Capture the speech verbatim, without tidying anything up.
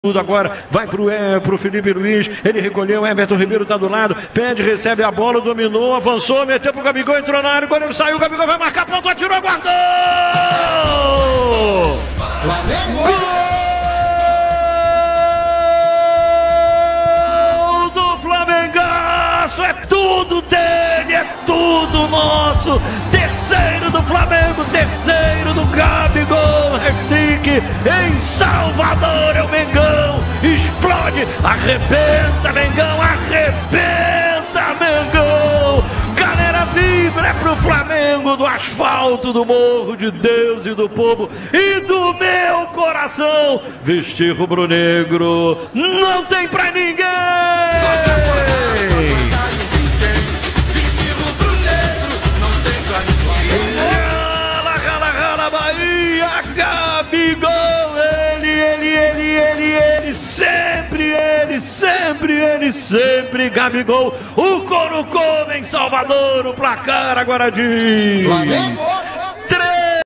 Tudo agora, vai pro, é, pro Felipe Luiz, ele recolheu, Everton Ribeiro tá do lado, pede, recebe a bola, dominou, avançou, meteu pro Gabigol, entrou na área, quando ele saiu, o Gabigol vai marcar, ponto, atirou, guardou! Gol do Flamengaço, é tudo dele, é tudo nosso, terceiro do Flamengo, terceiro do Gabigol, Restique, em Salvador é o Mengão, explode, arrebenta Mengão, arrebenta Mengão, galera vibra é pro Flamengo, do asfalto, do morro de Deus e do povo e do meu coração, vestir rubro-negro não tem pra ninguém! Gabigol, ele, ele, ele, ele, ele, sempre ele, sempre ele, sempre Gabigol, o couro come em Salvador, o placar agora diz... Flamengo!